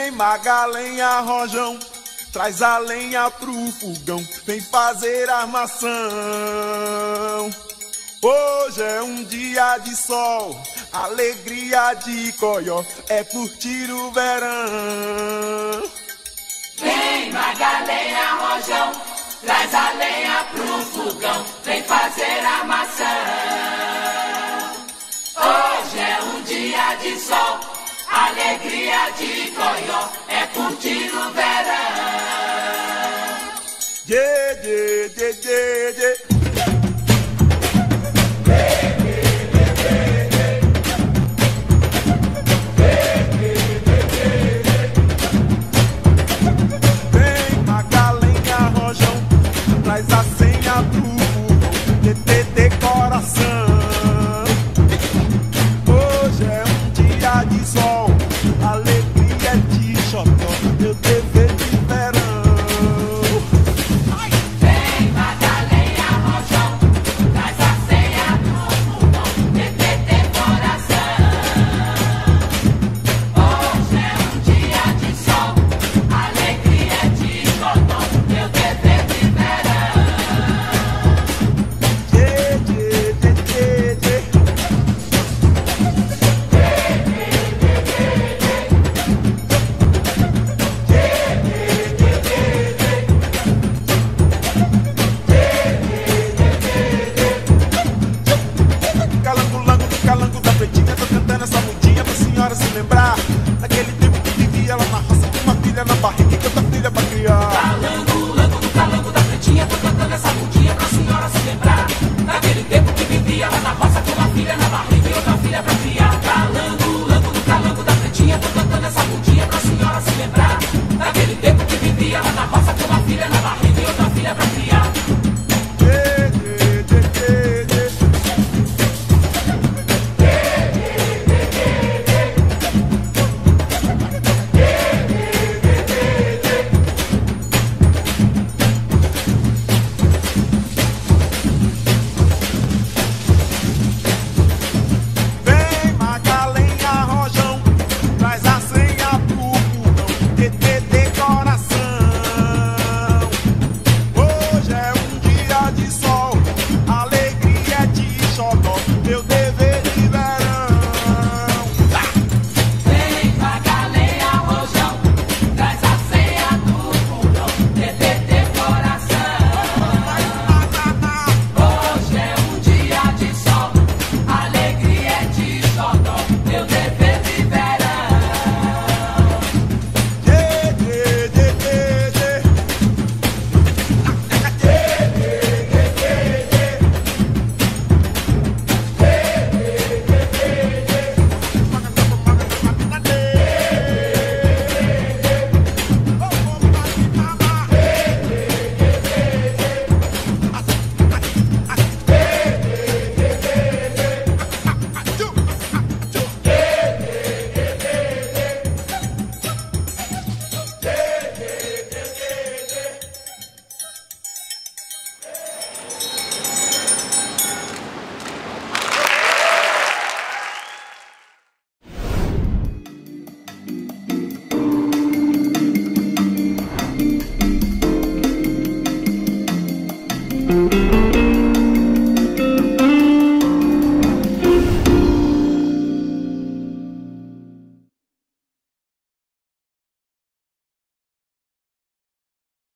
Magalenha, rojão, traz a lenha pro fogão, vem fazer armação. Hoje é um dia de sol, alegria de coió, é curtir o verão. Vem Magalenha, rojão, traz a lenha pro fogão, vem fazer armação. Hoje é um dia de sol, alegria de coió, é curtir o verão. Yeah, yeah, yeah, yeah, yeah. Vem Magalenha, rojão, traz a senha pro fogão, TT decoração. Hoje é um dia de sol, alegria de xodó, meu dever de verão. Vem Magalenha, rojão, traz a senha pro fogão, TT decoração. Hoje é um dia de sol, alegria de xodó, meu dever de verão. Yeah, yeah, yeah, yeah, yeah. Calango da pretinha, tô cantando essa mudinha pra senhora se lembrar daquele tempo que vivia lá na roça com uma filha na barriga e tanta filha pra criar. Calango da pretinha, tô cantando essa mudinha pra senhora se lembrar daquele tempo que vivia lá na roça com uma filha na barriga e outra filha pra criar. Calango da pretinha, tô cantando essa mudinha pra senhora se lembrar daquele tempo que vivia lá na roça com uma filha na barriga e outra filha pra criar. Yeah, yeah, yeah, yeah, yeah. Vem Magalenha, rojão, traz a senha pro fogão, TT decoração. Hoje é um dia de sol, alegria de xodó, meu dever de verão. Vem Magalenha, rojão, traz a senha do fogão, TT decoração. Hoje é um dia de sol, alegria de xodó, meu dever de verão. Yeah, yeah, yeah, yeah, yeah. Música